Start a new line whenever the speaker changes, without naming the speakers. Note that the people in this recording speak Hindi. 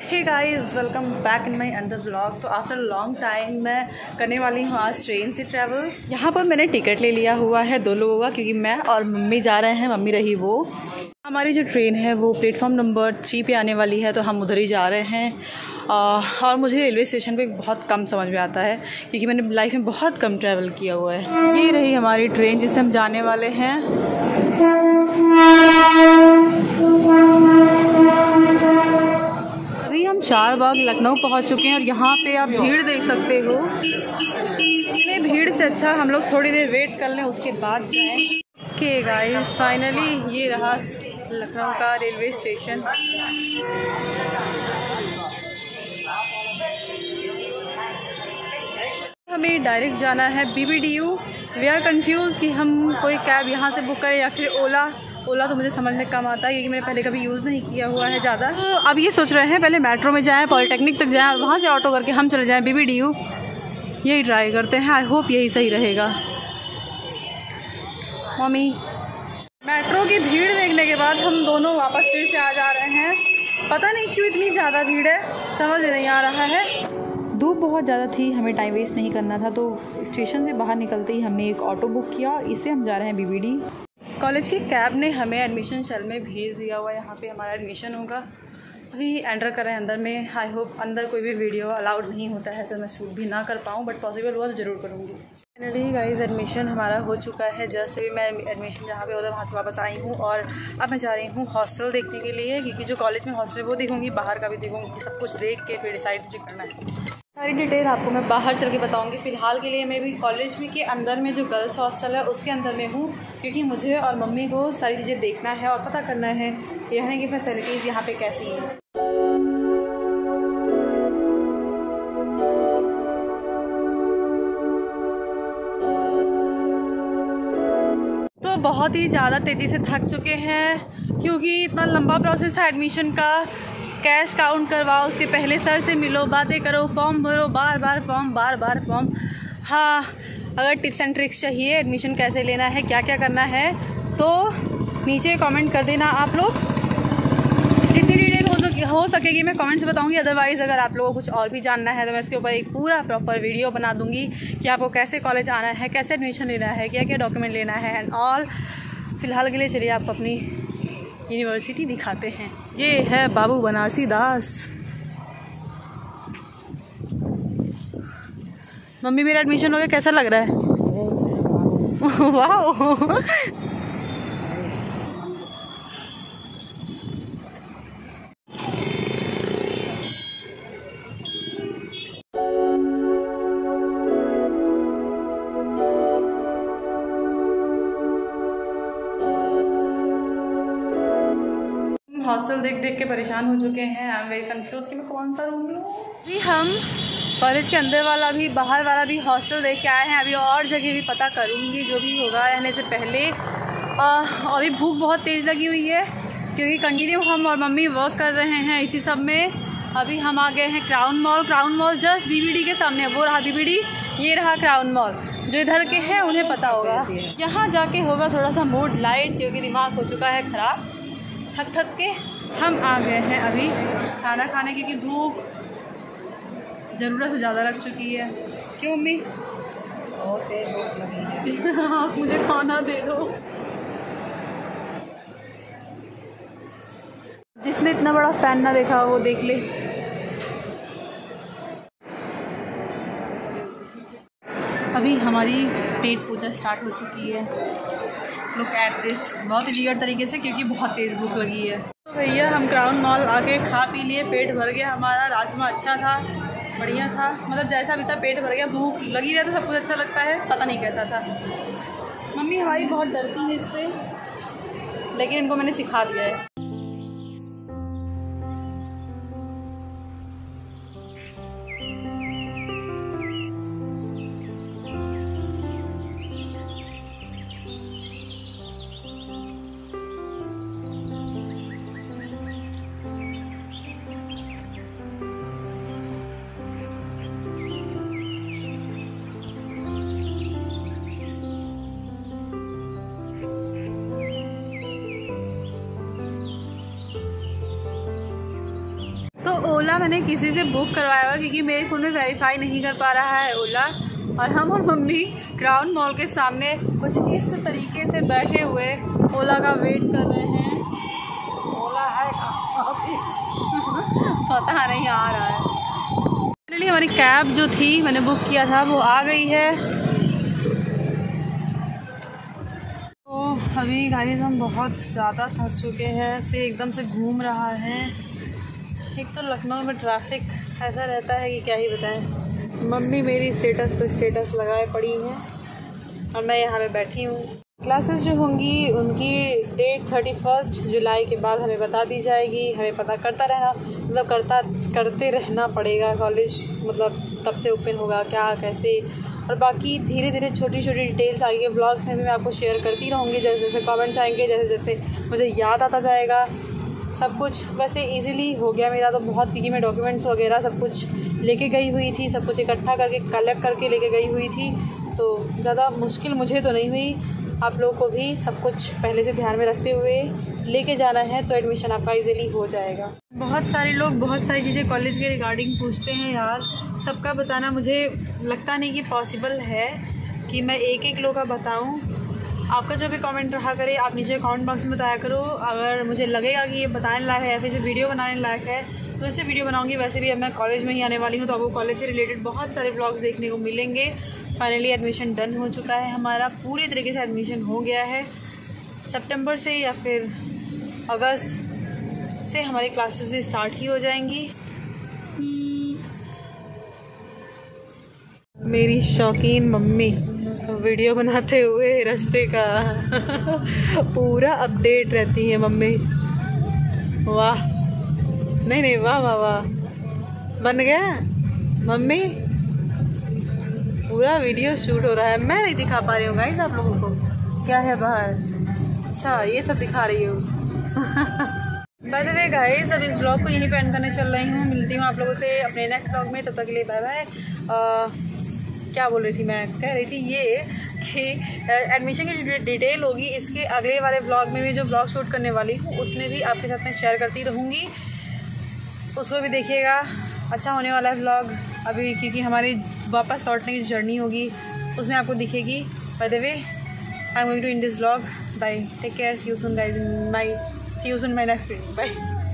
Hey guys, welcome back in my another vlog. तो आफ्टर लॉन्ग टाइम मैं करने वाली हूँ आज ट्रेन से ट्रैवल। यहाँ पर मैंने टिकट ले लिया हुआ है 2 लोगों का, क्योंकि मैं और मम्मी जा रहे हैं। मम्मी रही वो। हमारी जो ट्रेन है वो प्लेटफॉर्म नंबर 3 पे आने वाली है, तो हम उधर ही जा रहे हैं। और मुझे रेलवे स्टेशन पे बहुत कम समझ में आता है, क्योंकि मैंने लाइफ में बहुत कम ट्रैवल किया हुआ है। ये रही हमारी ट्रेन जिससे हम जाने वाले हैं। अभी हम चारबाग लखनऊ पहुंच चुके हैं और यहाँ पे आप भीड़ देख सकते हो। इतने भीड़ से अच्छा हम लोग थोड़ी देर वेट कर लें, उसके बाद जाएं। ओके गाइस, फाइनली ये रहा लखनऊ का रेलवे स्टेशन। हमें डायरेक्ट जाना है BBDU। वी आर कंफ्यूज कि हम कोई कैब यहाँ से बुक करें या फिर ओला तो मुझे समझ में कम आता है, क्योंकि मैंने पहले कभी यूज़ नहीं किया हुआ है ज़्यादा। तो अब ये सोच रहे हैं पहले मेट्रो में जाएं, पॉलिटेक्निक तक जाएं और वहाँ से ऑटो करके हम चले जाएं BBDU। यही ट्राई करते हैं, आई होप यही सही रहेगा। मम्मी, मेट्रो की भीड़ देखने के बाद हम दोनों वापस फिर से आ जा रहे हैं। पता नहीं क्यों इतनी ज़्यादा भीड़ है, समझ नहीं आ रहा है। धूप बहुत ज़्यादा थी, हमें टाइम वेस्ट नहीं करना था, तो स्टेशन से बाहर निकलते ही हमने एक ऑटो बुक किया और इससे हम जा रहे हैं BBD। कॉलेज की कैब ने हमें एडमिशन सेल में भेज दिया हुआ है। यहाँ पे हमारा एडमिशन होगा। अभी एंटर कर रहे हैं अंदर में। आई होप अंदर कोई भी वीडियो अलाउड नहीं होता है, तो मैं शूट भी ना कर पाऊँ, बट पॉसिबल हुआ तो ज़रूर करूँगी। फाइनली गाइस, एडमिशन हमारा हो चुका है। जस्ट अभी मैं एडमिशन जहाँ पे होता है वहाँ से वापस आई हूँ और अब मैं जा रही हूँ हॉस्टल देखने के लिए, क्योंकि जो कॉलेज में हॉस्टल है वो देखूँगी, बाहर का भी देखूँगी। सब कुछ देख के फिर डिसाइड मुझे करना है। सारी डिटेल आपको मैं बाहर चल के बताऊंगी। फ़िलहाल के लिए मैं भी कॉलेज में के अंदर में जो गर्ल्स हॉस्टल है उसके अंदर में हूँ, क्योंकि मुझे और मम्मी को सारी चीज़ें देखना है और पता करना है रहने की फैसिलिटीज़ यहाँ पे कैसी हैं। तो बहुत ही ज़्यादा तेज़ी से थक चुके हैं, क्योंकि इतना लंबा प्रोसेस था एडमिशन का। कैश काउंट करवाओ, उसके पहले सर से मिलो, बातें करो, फॉर्म भरो, बार बार फॉर्म। हाँ, अगर टिप्स एंड ट्रिक्स चाहिए एडमिशन कैसे लेना है, क्या क्या करना है, तो नीचे कमेंट कर देना आप लोग। जितनी डिटेल हो सकेगी मैं कमेंट से बताऊंगी। अदरवाइज़ अगर आप लोगों को कुछ और भी जानना है तो मैं इसके ऊपर एक पूरा प्रॉपर वीडियो बना दूंगी कि आपको कैसे कॉलेज आना है, कैसे एडमिशन लेना है, क्या क्या डॉक्यूमेंट लेना है एंड ऑल। फ़िलहाल के लिए चलिए आपको अपनी यूनिवर्सिटी दिखाते हैं। ये है बाबू बनारसी दास। मम्मी, मेरा एडमिशन हो गया, कैसा लग रहा है? वाह। हॉस्टल देख देख के परेशान हो चुके हैं। आई एम वेरी कंफ्यूज कि मैं कौन सा रूम लूँ। जी, हम कॉलेज के अंदर वाला भी बाहर वाला भी हॉस्टल देख के आए हैं। अभी और जगह भी पता करूँगी जो भी होगा रहने से पहले। अभी भूख बहुत तेज़ लगी हुई है, क्योंकि कंटिन्यू हम और मम्मी वर्क कर रहे हैं इसी सब में। अभी हम आ गए हैं क्राउन मॉल जस्ट BBD के सामने। वो रहा BBD, ये रहा क्राउन मॉल। जो इधर के हैं उन्हें पता होगा। यहाँ जाके होगा थोड़ा सा मूड लाइट, क्योंकि दिमाग हो चुका है ख़राब थक के। हम आ गए हैं अभी खाना खाने की, क्योंकि भूख ज़रूरत से ज़्यादा लग चुकी है। क्यों मम्मी? बहुत तेज भूख लगी है। आप मुझे खाना दे दो। जिसने इतना बड़ा फैन ना देखा वो देख ले। अभी हमारी पेट पूजा स्टार्ट हो चुकी है। लुक एट दिस, बहुत ही वियर्ड तरीके से, क्योंकि बहुत तेज़ भूख लगी है। तो भैया हम क्राउन मॉल आके खा पी लिए, पेट भर गया हमारा। राजमा अच्छा था, बढ़िया था, मतलब जैसा भी था पेट भर गया। भूख लगी रहे तो सब कुछ अच्छा लगता है, पता नहीं कैसा था। मम्मी हमारी बहुत डरती है इससे, लेकिन इनको मैंने सिखा दिया है। ओला मैंने किसी से बुक करवाया हुआ क्योंकि मेरे फ़ोन में वेरीफाई नहीं कर पा रहा है ओला। और हम और मम्मी क्राउन मॉल के सामने कुछ इस तरीके से बैठे हुए ओला का वेट कर रहे हैं। ओला है पता नहीं आ रहा है। फाइनली हमारी कैब जो थी मैंने बुक किया था वो आ गई है। तो अभी गाइस हम बहुत ज़्यादा थक चुके हैं, ऐसे एकदम से घूम रहा है। एक तो लखनऊ में ट्रैफिक ऐसा रहता है कि क्या ही बताएं। मम्मी मेरी स्टेटस पे स्टेटस लगाए पड़ी हैं और मैं यहाँ पे बैठी हूँ। क्लासेस जो होंगी उनकी डेट 31 जुलाई के बाद हमें बता दी जाएगी। हमें पता करते रहना पड़ेगा। कॉलेज मतलब तब से ओपन होगा क्या कैसे, और बाकी धीरे धीरे छोटी छोटी डिटेल्स आगे ब्लॉग्स में भी मैं आपको शेयर करती रहूँगी। जैसे जैसे कमेंट्स आएंगे, जैसे जैसे मुझे याद आता जाएगा सब कुछ। वैसे इजीली हो गया मेरा तो बहुत, क्योंकि मैं डॉक्यूमेंट्स वगैरह सब कुछ लेके गई हुई थी, सब कुछ इकट्ठा करके कलेक्ट करके लेके गई हुई थी, तो ज़्यादा मुश्किल मुझे तो नहीं हुई। आप लोगों को भी सब कुछ पहले से ध्यान में रखते हुए लेके जाना है तो एडमिशन आपका इजीली हो जाएगा। बहुत सारे लोग बहुत सारी चीज़ें कॉलेज के रिगार्डिंग पूछते हैं यार, सबका बताना मुझे लगता नहीं कि पॉसिबल है कि मैं एक एक लोग का बताऊँ। आपका जो भी कमेंट रहा करे आप नीचे कमेंट बॉक्स में बताया करो। अगर मुझे लगेगा कि ये बताने लायक है या फिर वीडियो बनाने लायक है तो इससे वीडियो बनाऊंगी। वैसे भी अब मैं कॉलेज में ही आने वाली हूँ तो आपको कॉलेज से रिलेटेड बहुत सारे ब्लॉग्स देखने को मिलेंगे। फाइनली एडमिशन डन हो चुका है हमारा, पूरी तरीके से एडमिशन हो गया है। सितंबर से या फिर अगस्त से हमारी क्लासेस भी स्टार्ट ही हो जाएंगी। मेरी शौकीन मम्मी वीडियो बनाते हुए रास्ते का पूरा अपडेट रहती है मम्मी। वाह नहीं वाह वाह वाह, बन गया मम्मी। पूरा वीडियो शूट हो रहा है, मैं नहीं दिखा पा रही हूँ गाइस आप लोगों को क्या है बाहर। अच्छा ये सब दिखा रही हूँ। बाय द वे गाइस अब इस ब्लॉग को यहीं पे एंड करने चल रही हूँ। मिलती हूँ आप लोगों से अपने नेक्स्ट ब्लॉग में, तब तक के लिए बाय बाय। क्या बोल रही थी मैं, कह रही थी ये कि एडमिशन की जो डिटेल होगी इसके अगले वाले ब्लॉग में भी जो ब्लॉग शूट करने वाली हूँ उसमें भी आपके साथ में शेयर करती रहूँगी, उसको भी देखिएगा। अच्छा होने वाला है ब्लॉग अभी, क्योंकि हमारी वापस लौटने की जर्नी होगी उसमें आपको दिखेगी। By the way I am going to in this blog, bye, take care, see you soon guys, see you soon my next video, bye.